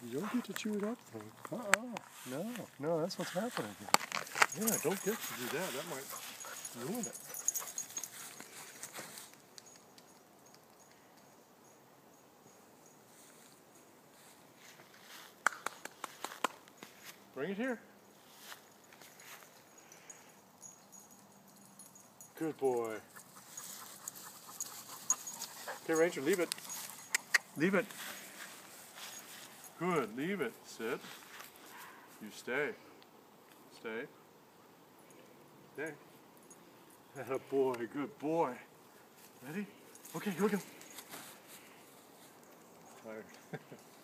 You don't get to chew it up. No, that's what's happening here. Yeah, don't get to do that. That might ruin it. Bring it here. Good boy. Okay, Ranger, leave it. Leave it. Good, leave it. Sit. You stay. Stay. Stay. Atta boy, good boy. Ready? Okay, here we go. Tired.